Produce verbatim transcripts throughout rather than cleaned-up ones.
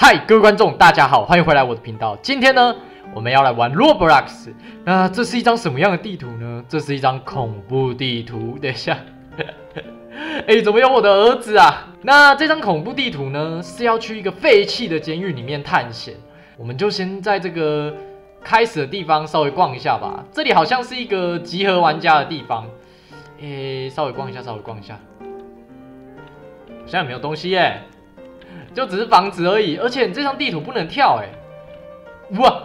嗨，各位观众，大家好，欢迎回来我的频道。今天呢，我们要来玩 Roblox。那这是一张什么样的地图呢？这是一张恐怖地图。等一下，哎、欸，怎么有我的儿子啊？那这张恐怖地图呢，是要去一个废弃的监狱里面探险。我们就先在这个开始的地方稍微逛一下吧。这里好像是一个集合玩家的地方。哎、欸，稍微逛一下，稍微逛一下。好像也没有东西耶、欸。就只是房子而已，而且这张地图不能跳哎、欸！哇，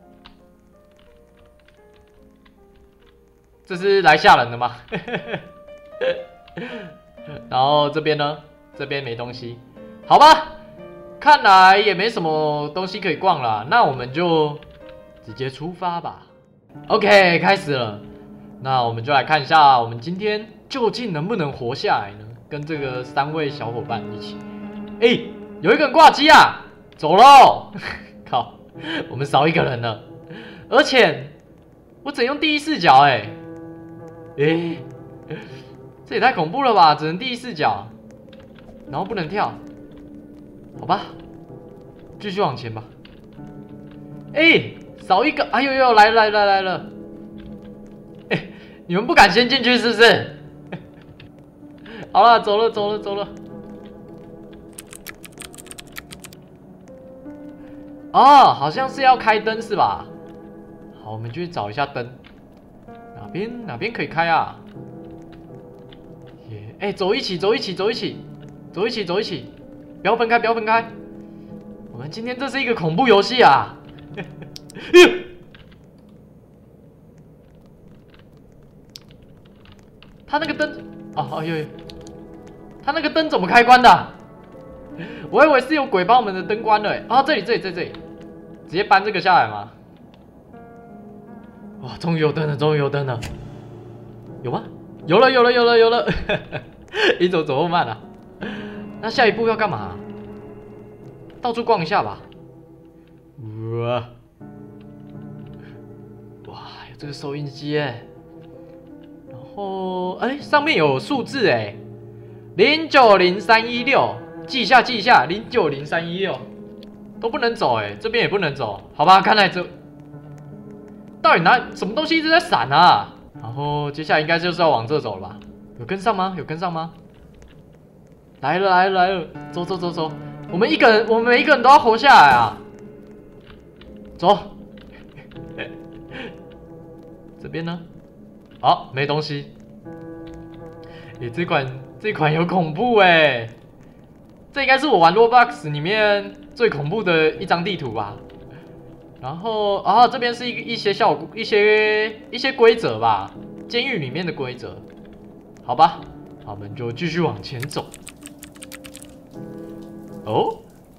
这是来吓人的吗？然后这边呢？这边没东西，好吧，看来也没什么东西可以逛了，那我们就直接出发吧。OK， 开始了，那我们就来看一下，我们今天究竟能不能活下来呢？跟这个三位小伙伴一起，哎、欸。有一个人挂机啊，走喽！靠，我们少一个人了，而且我只能用第一视角、欸，哎，哎，这也太恐怖了吧！只能第一视角，然后不能跳，好吧，继续往前吧。哎、欸，少一个，哎呦呦，来来来来了！哎、欸，你们不敢先进去是不是？好了，走了走了走了。哦，好像是要开灯是吧？好，我们就去找一下灯，哪边哪边可以开啊？耶，哎，走一起，走一起，走一起，走一起，走一起，不要分开，不要分开。我们今天这是一个恐怖游戏啊！他那个灯，哦，哎呦，他那个灯怎么开关的？我以为是有鬼把我们的灯关了，哎，啊，这里这里这里这里。直接搬这个下来吗？哇，终于有灯了，终于有灯了，有吗？有了，有了，有了，有了！你怎么走那么慢啊？那下一步要干嘛？到处逛一下吧。哇，哇，有这个收音机哎，然后哎，上面有数字哎，零九零三一六，记一下，记一下，零九零三一六。都不能走哎、欸，这边也不能走，好吧？看来这到底哪什么东西一直在闪啊？然后接下来应该就是要往这走了吧？有跟上吗？有跟上吗？来了来了来了，走走走走，我们一个人，我们每一个人都要活下来啊！走，这边呢？好，没东西。哎、欸，这款这款有恐怖哎、欸，这应该是我玩 Roblox 里面最恐怖的一张地图吧，然后啊这边是一一些效果、一些一些规则吧，监狱里面的规则，好吧，好我们就继续往前走。哦，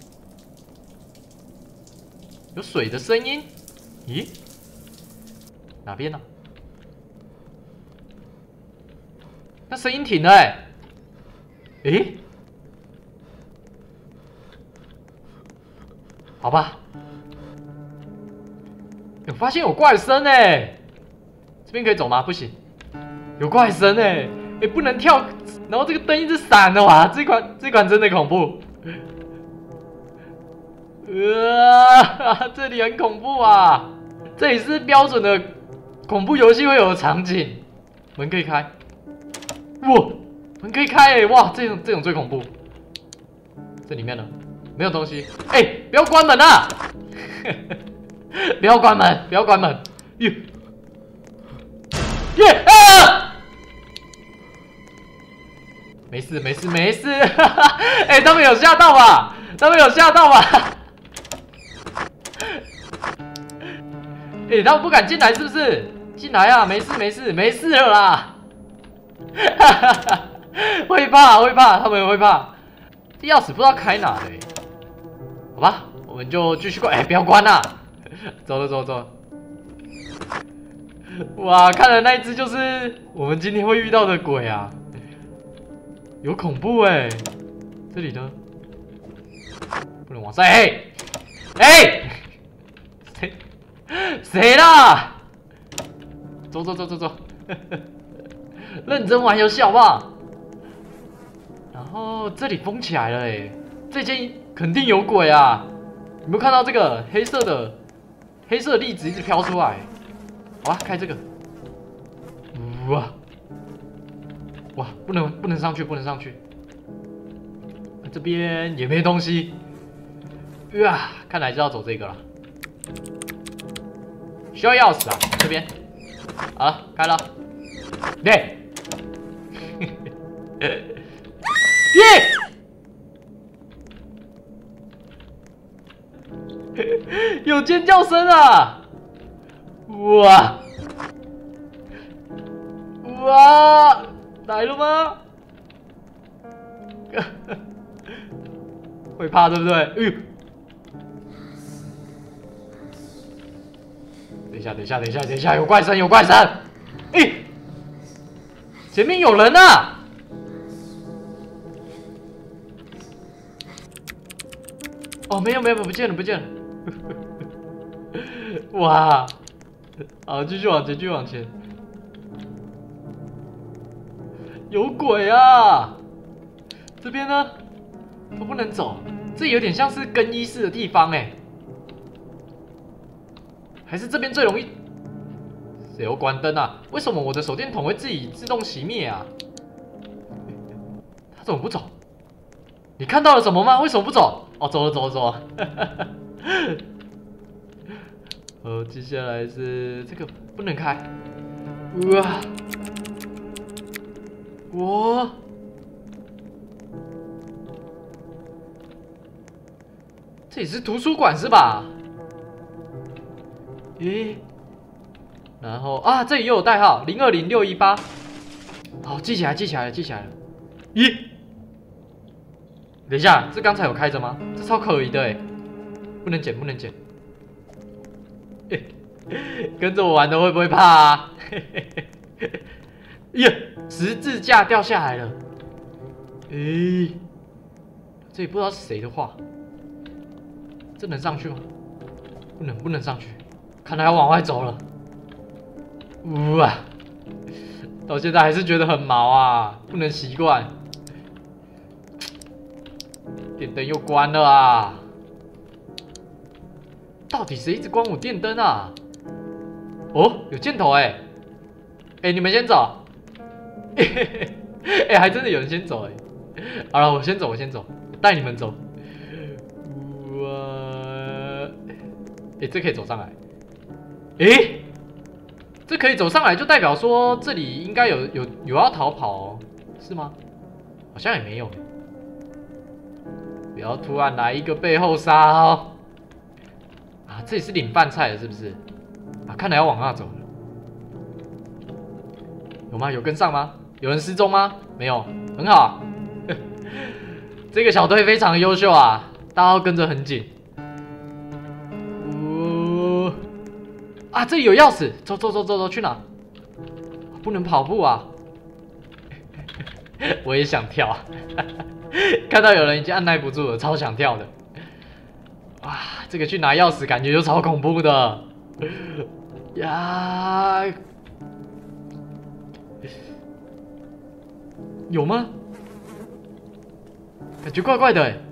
有水的声音，咦？哪边呢、啊？那声音停了哎、欸，诶？好吧，我发现有怪声哎、欸，这边可以走吗？不行，有怪声哎、欸，哎、欸、不能跳，然后这个灯一直闪的哇，这款这款真的恐怖，呃，这里很恐怖啊，这里是标准的恐怖游戏会有的场景，门可以开，哇，门可以开哎、欸，哇，这种这种最恐怖，这里面呢？没有东西，哎、欸，不要关门啊！不要关门，不要关门！耶耶啊！没事没事没事，哎、欸，他们有吓到吧？他们有吓到吧？哎、欸，他们不敢进来是不是？进来啊！没事没事没事了啦！会怕会怕，他们也会怕。这钥匙不知道开哪的、欸。好吧，我们就继续关。哎、欸，不要关啦！走了，走了，走了。哇，看来那一只就是我们今天会遇到的鬼啊，有恐怖哎、欸！这里呢，不能往上。哎哎，谁谁啦？走走走走走，认真玩游戏好不好？然后这里封起来了哎、欸，这间肯定有鬼啊！ 有没有看到这个黑色的黑色的粒子一直飘出来？好啊，开这个。哇哇，不能不能上去，不能上去。这边也没东西。哇，看来就要走这个了。需要钥匙啊，这边。好了，开了。对。耶！有尖叫声啊！哇哇，来了吗？会怕对不对？哎呦！等一下，等一下，等一下，等一下，有怪声，有怪声！哎，前面有人啊！哦，没有没有，不见了不见了！哇，好，继续往前，继续往前。有鬼啊！这边呢，都不能走，这有点像是更衣室的地方哎。还是这边最容易？谁又关灯啊？为什么我的手电筒会自己自动熄灭啊？他怎么不走？你看到了什么吗？为什么不走？哦，走了走了走了。哦，接下来是这个不能开。哇！我这里是图书馆是吧？咦？然后啊，这里又有代号零二零六一八。好，记起来，记起来了，记起来了。咦？等一下，这刚才有开着吗？这超可疑的哎，不能捡，不能捡。跟着我玩的会不会怕啊？呀，十字架掉下来了。诶，这里不知道是谁的画。这能上去吗？不能，不能上去。看来要往外走了。哇，到现在还是觉得很毛啊，不能习惯。电灯又关了啊！到底谁一直关我电灯啊？哦，有箭头哎、欸！哎、欸，你们先走。哎、欸，还真的有人先走哎、欸！好了，我先走，我先走，带你们走。哇！哎、欸，这可以走上来。哎、欸，这可以走上来，就代表说这里应该有有有要逃跑哦，是吗？好像也没有、欸。不要突然来一个背后杀哦！啊，这里是领饭菜的，是不是？啊，看来要往那走了。有吗？有跟上吗？有人失踪吗？没有，很好。这个小队非常优秀啊，大家都跟着很紧。哦，啊，这里有钥匙，走走走走走，去哪？不能跑步啊！我也想跳。看到有人已经按耐不住了，超想跳的。哇，这个去拿钥匙感觉就超恐怖的。呀，有吗？感觉怪怪的哎。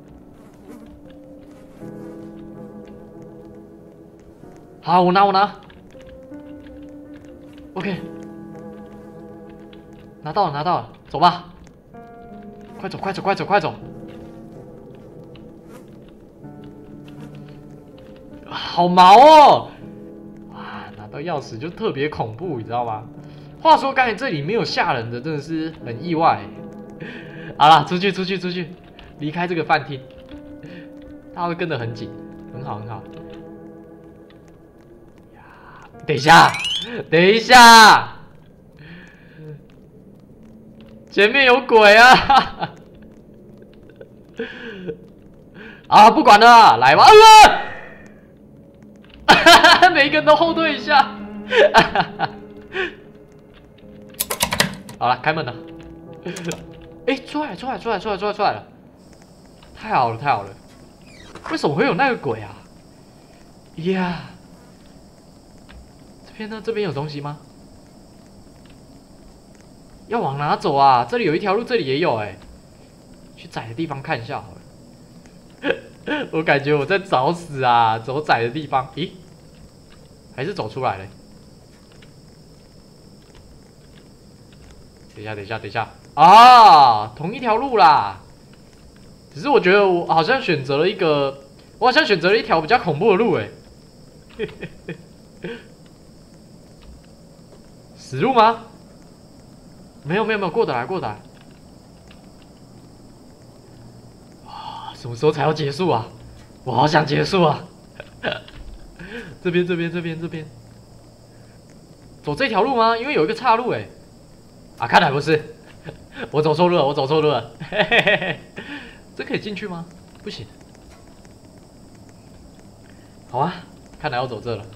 好，我拿我拿。OK， 拿到了拿到了，走吧。快走快走快走快走！好毛哦！哇，拿到钥匙就特别恐怖，你知道吗？话说刚才这里没有吓人的，真的是很意外。好了，出去出去出去，离开这个饭厅。他会跟得很紧，很好很好。等一下，等一下！前面有鬼啊！啊，不管了，来吧！啊、每一个人都后退一下。好了，开门了。哎，出来，出来，出来，出来，出来，出来了！太好了，太好了！为什么会有那个鬼啊？呀，这边呢？这边有东西吗？要往哪走啊？这里有一条路，这里也有哎、欸。去窄的地方看一下好了。 我感觉我在找死啊，走窄的地方。咦，还是走出来了。等一下，等一下，等一下啊，同一条路啦。只是我觉得我好像选择了一个，我好像选择了一条比较恐怖的路哎。死路吗？没有没有没有，过得来过得来。啊，什么时候才要结束啊？我好想结束啊！这边这边这边这边，走这条路吗？因为有一个岔路哎。啊，看来不是，我走错路了，我走错路了。嘿嘿嘿嘿，这可以进去吗？不行。好啊，看来要走这了。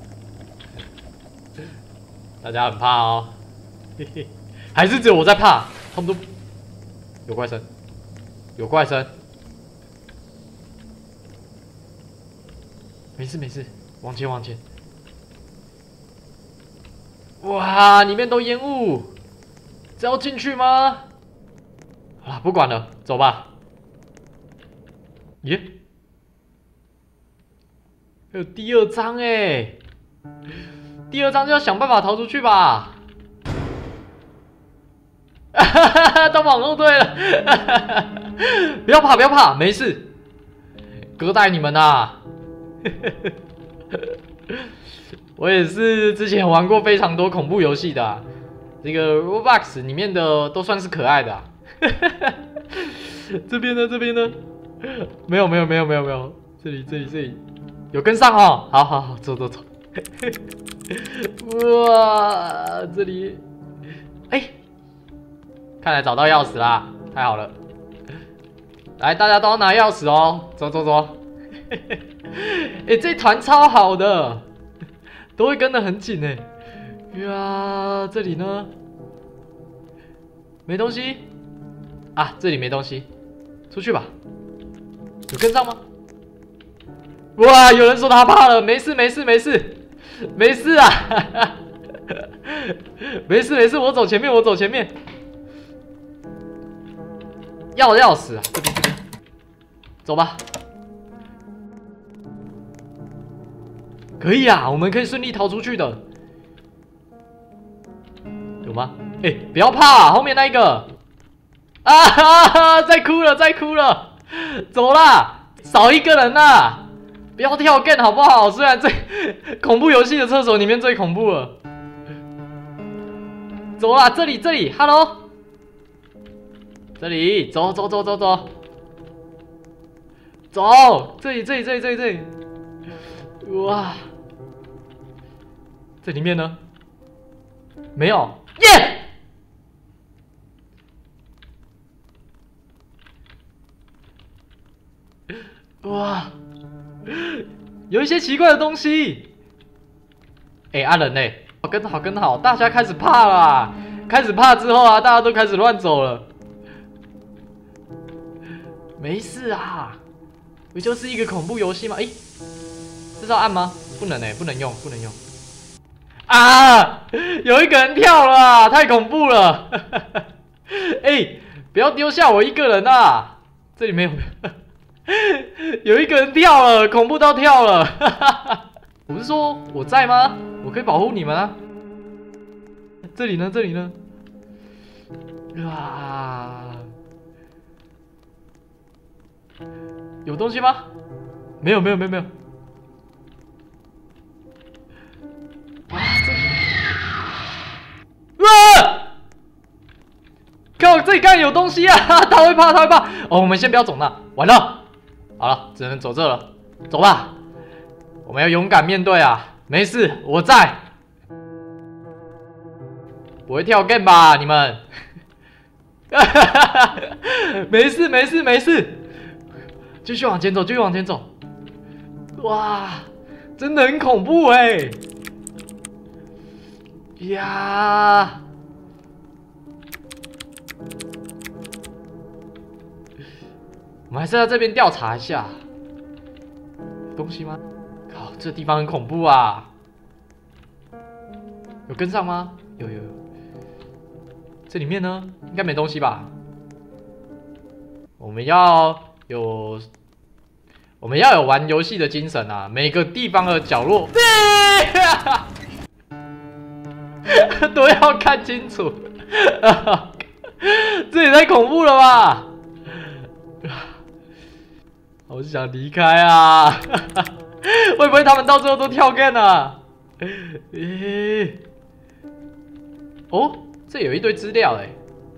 大家很怕哦，嘿嘿，还是只有我在怕？他们都有怪声，有怪声。没事没事，往前往前。哇，里面都烟雾，这要进去吗？啊，不管了，走吧。耶，还有第二章哎。第二章就要想办法逃出去吧。都往后退了。不要怕，不要怕，没事。哥带你们呐。我也是之前玩过非常多恐怖游戏的、啊，这个 Roblox 里面的都算是可爱的、啊。这边呢？这边呢？没有，没有，没有，没有，没有。这里，这里，这里有跟上哦。好好好，走走走。哇，这里，哎、欸，看来找到钥匙啦，太好了！来，大家都要拿钥匙哦，走走走。哎、欸，这团超好的，都会跟得很紧哎。呀，这里呢？没东西啊，这里没东西，出去吧。有跟上吗？哇，有人说他怕了，没事没事没事。没事啊，没事没事，我走前面，我走前面。要钥匙啊，这边这边，走吧。可以啊，我们可以顺利逃出去的。有吗？哎、欸，不要怕，后面那一个。啊哈哈，在哭了，在哭了，走啦，少一个人啦。不要跳 game 好不好？虽然最恐怖游戏的厕所里面最恐怖了。走啦，这里这里 ，Hello， 这里，走走走走走，走，这里这里这里这里这里，哇，这里面呢？没有，耶、yeah! 哇！有一些奇怪的东西。哎、欸，阿仁嘞，跟好跟好，大家开始怕啦。开始怕之后啊，大家都开始乱走了。没事啊，不就是一个恐怖游戏吗？哎、欸，这是要按吗？不能哎、欸，不能用，不能用。啊！有一个人跳了啊，太恐怖了。哎、欸，不要丢下我一个人啊！这里没有。有一个人跳了，恐怖到跳了。我是说我在吗？我可以保护你们啊。这里呢？这里呢？啊，有东西吗？没有，没有，没有，没有。哇，这……啊！靠，这里刚才有东西啊！他会怕，他会怕。哦，我们先不要走那，完了。好了，只能走这了，走吧。我们要勇敢面对啊！没事，我在。不会跳 game 吧，你们？没事，没事，没事。继续往前走，继续往前走。哇，真的很恐怖哎、欸！呀！我们还是在这边调查一下，有东西吗？靠，这地方很恐怖啊！有跟上吗？有有有。这里面呢，应该没东西吧？我们要有我们要有玩游戏的精神啊！每个地方的角落都要看清楚，这也太恐怖了吧！好想离开啊！会不会他们到最后都跳 game 啊？诶，哦，这有一堆资料哎，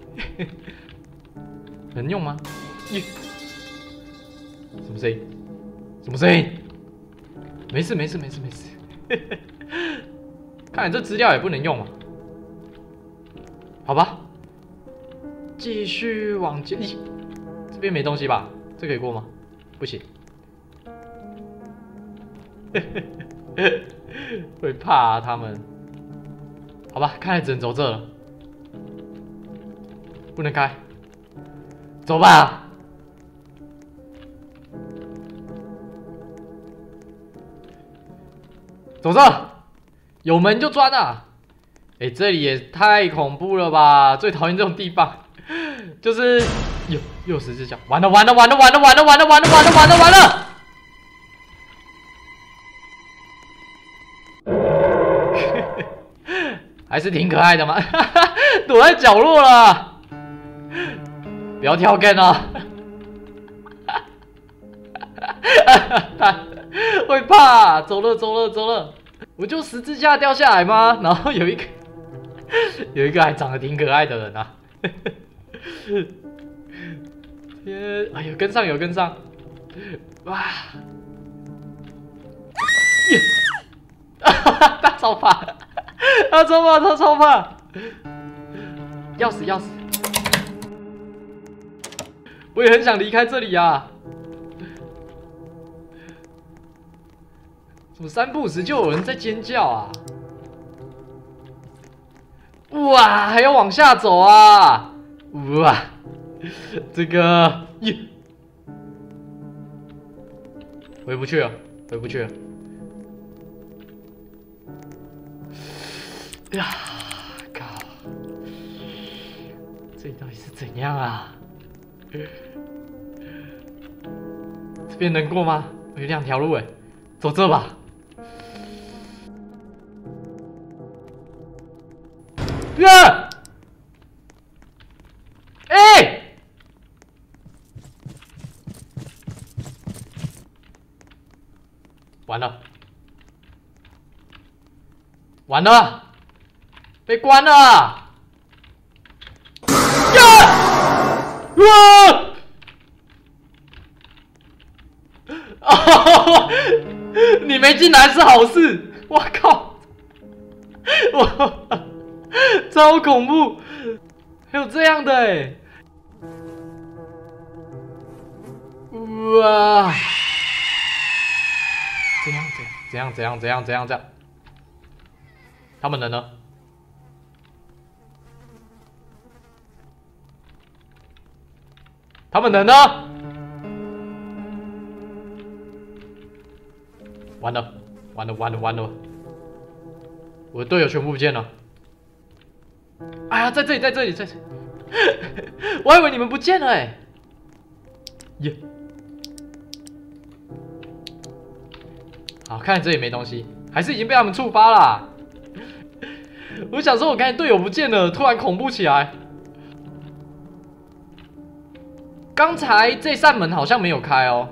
能用吗？耶，什么声音？什么声音？没事没事没事没事。看来这资料也不能用嘛。好吧，继续往前。咦，这边没东西吧？这可以过吗？不行。会怕啊，他们。好吧，看来只能走这了。不能开。走吧。走这，有门就钻啊！哎，这里也太恐怖了吧！最讨厌这种地方，就是有又十字架，完了完了完了完了完了完了完了完了完了完了！还是挺可爱的嘛，躲在角落了，不要跳 game 啊！会怕，走了走了走了，我就十字架掉下来吗？然后有一个有一个还长得挺可爱的人啊！天，哎呦，跟上有跟上，哇！耶！他超怕，他超怕，他超怕！钥匙钥匙，我也很想离开这里啊！怎么三不五时就有人在尖叫啊？哇，还要往下走啊！哇，这个耶，回不去了，回不去了。呀，靠！这里到底是怎样啊？这边能过吗？有两条路哎，走这吧。呀！哎！完了！完了！被关了！呀！哇！哦，你没进来是好事！我靠！我。超恐怖，还有这样的哎！哇！怎样怎样怎样怎样怎样怎样？他们人呢？他们人呢？完了完了完了完了！我的队友全部不见了。哎呀，在这里，在这里，在这里！我还以为你们不见了哎！耶！好，看来这里没东西，还是已经被他们触发了。我想说，我刚才队友不见了，突然恐怖起来。刚才这扇门好像没有开哦。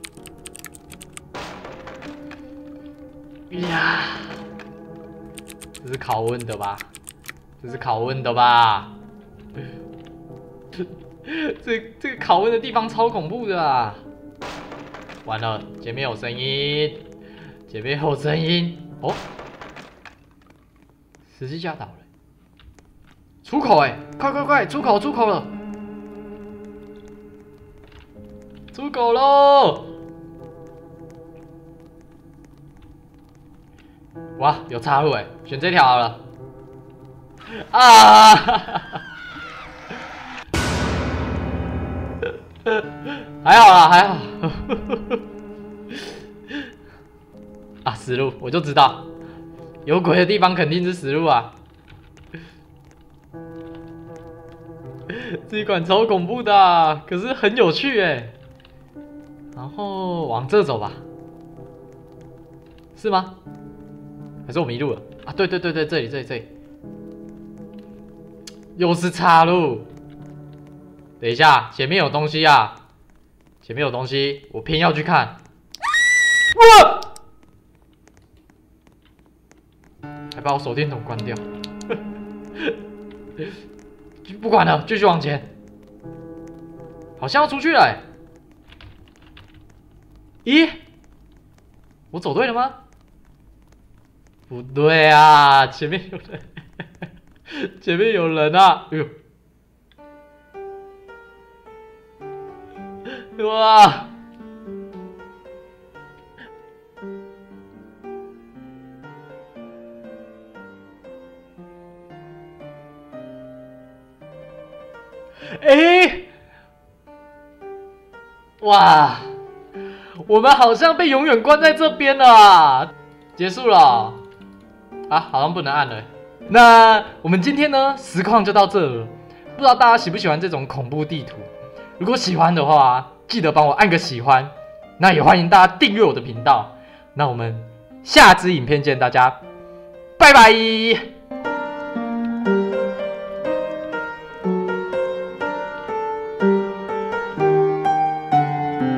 呀，这是拷问的吧？这是拷问的吧？这这个拷问的地方超恐怖的啊！完了，前面有声音，前面有声音哦，十字架倒了，出口哎，快快快，出口出口了，出口喽！哇，有岔路哎，选这条好了。啊！还好啦，还好。啊，死路，我就知道，有鬼的地方肯定是死路啊！这一款超恐怖的啊，可是很有趣哎。 然后往这走吧，是吗？还是我迷路了啊？对对对对，这里这里这里，又是岔路。等一下，前面有东西啊！前面有东西，我偏要去看。哇！还把我手电筒关掉。不管了，继续往前。好像要出去了、欸。咦？我走对了吗？不对啊，前面有人，前面有人啊！哎呦，哇！哎，哇！我们好像被永远关在这边了啊！结束了啊，好像不能按了。那我们今天呢，实况就到这了。不知道大家喜不喜欢这种恐怖地图？如果喜欢的话，记得帮我按个喜欢。那也欢迎大家订阅我的频道。那我们下支影片见，大家拜拜。